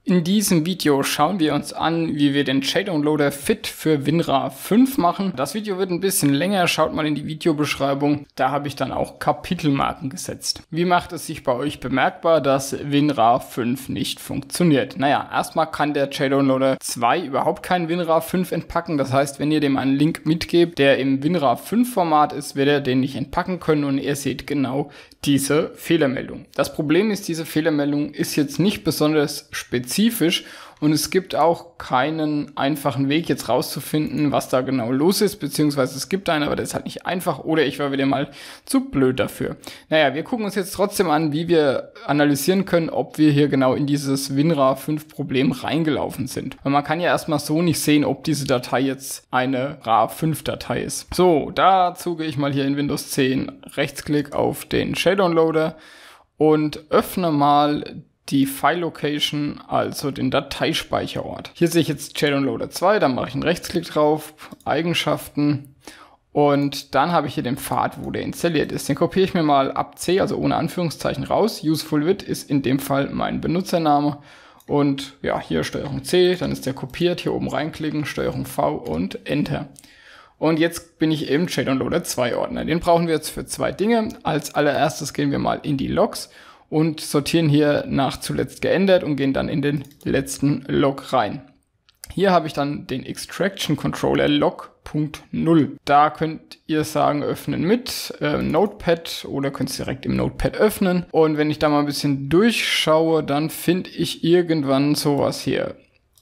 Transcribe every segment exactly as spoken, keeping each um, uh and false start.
In diesem Video schauen wir uns an, wie wir den JDownloader fit für WinRAR fünf machen. Das Video wird ein bisschen länger, schaut mal in die Videobeschreibung, da habe ich dann auch Kapitelmarken gesetzt. Wie macht es sich bei euch bemerkbar, dass WinRAR fünf nicht funktioniert? Naja, erstmal kann der JDownloader zwei überhaupt kein WinRAR fünf entpacken, das heißt, wenn ihr dem einen Link mitgebt, der im WinRAR fünf Format ist, wird er den nicht entpacken können und ihr seht genau diese Fehlermeldung. Das Problem ist, diese Fehlermeldung ist jetzt nicht besonders spezifisch und es gibt auch keinen einfachen Weg jetzt rauszufinden, was da genau los ist, beziehungsweise es gibt einen, aber der ist halt nicht einfach oder ich war wieder mal zu blöd dafür. Naja, wir gucken uns jetzt trotzdem an, wie wir analysieren können, ob wir hier genau in dieses WinRAR fünf Problem reingelaufen sind. Weil man kann ja erstmal so nicht sehen, ob diese Datei jetzt eine RAR fünf Datei ist. So, dazu gehe ich mal hier in Windows zehn, Rechtsklick auf den JDownloader und öffne mal die File Location, also den Dateispeicherort. Hier sehe ich jetzt JDownloader zwei, dann mache ich einen Rechtsklick drauf, Eigenschaften und dann habe ich hier den Pfad, wo der installiert ist. Den kopiere ich mir mal ab C, also ohne Anführungszeichen raus. UsefulWid ist in dem Fall mein Benutzername und ja, hier Steuerung C, dann ist der kopiert, hier oben reinklicken, Steuerung V und Enter. Und jetzt bin ich im JDownloader zwei Ordner. Den brauchen wir jetzt für zwei Dinge. Als allererstes gehen wir mal in die Logs und sortieren hier nach zuletzt geändert und gehen dann in den letzten Log rein. Hier habe ich dann den Extraction Controller Log Punkt null. Da könnt ihr sagen, öffnen mit äh, Notepad oder könnt es direkt im Notepad öffnen. Und wenn ich da mal ein bisschen durchschaue, dann finde ich irgendwann sowas hier.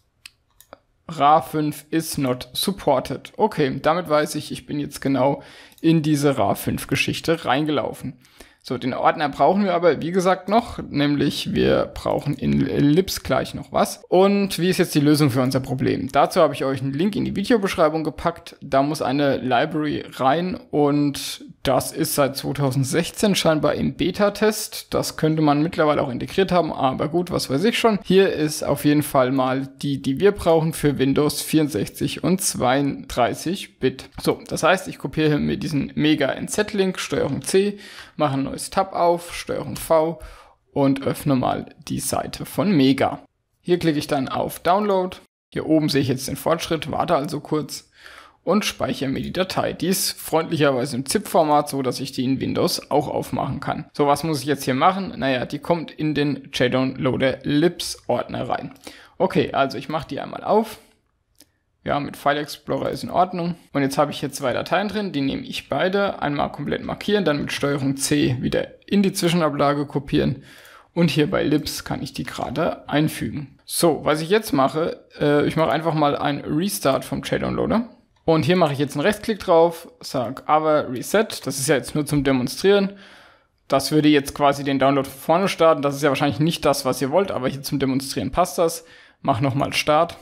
RAR fünf is not supported. Okay, damit weiß ich, ich bin jetzt genau in diese RAR fünf Geschichte reingelaufen. So, den Ordner brauchen wir aber, wie gesagt, noch, nämlich wir brauchen in Ellipse gleich noch was. Und wie ist jetzt die Lösung für unser Problem? Dazu habe ich euch einen Link in die Videobeschreibung gepackt. Da muss eine Library rein und das ist seit zweitausendsechzehn scheinbar im Beta-Test. Das könnte man mittlerweile auch integriert haben, aber gut, was weiß ich schon. Hier ist auf jeden Fall mal die, die wir brauchen für Windows vierundsechzig und zweiunddreißig Bit. So, das heißt, ich kopiere mir diesen Mega-N Z-Link, Steuerung C, mache ein neues Tab auf, Steuerung V und öffne mal die Seite von Mega. Hier klicke ich dann auf Download. Hier oben sehe ich jetzt den Fortschritt, warte also kurz und speichere mir die Datei. Die ist freundlicherweise im ZIP-Format, so dass ich die in Windows auch aufmachen kann. So, was muss ich jetzt hier machen? Naja, die kommt in den JDownloader Libs-Ordner rein. Okay, also ich mache die einmal auf. Ja, mit File Explorer ist in Ordnung. Und jetzt habe ich hier zwei Dateien drin, die nehme ich beide. Einmal komplett markieren, dann mit Steuerung C wieder in die Zwischenablage kopieren. Und hier bei Libs kann ich die gerade einfügen. So, was ich jetzt mache, äh, ich mache einfach mal einen Restart vom JDownloader. Und hier mache ich jetzt einen Rechtsklick drauf, sage aber Reset. Das ist ja jetzt nur zum Demonstrieren. Das würde jetzt quasi den Download von vorne starten. Das ist ja wahrscheinlich nicht das, was ihr wollt, aber hier zum Demonstrieren passt das. Mach nochmal Start.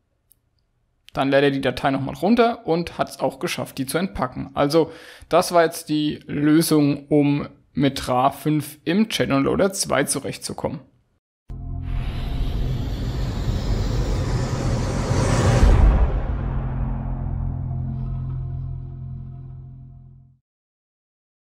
Dann lädt er die Datei nochmal runter und hat es auch geschafft, die zu entpacken. Also das war jetzt die Lösung, um mit RAR fünf im JDownloader zwei zurechtzukommen.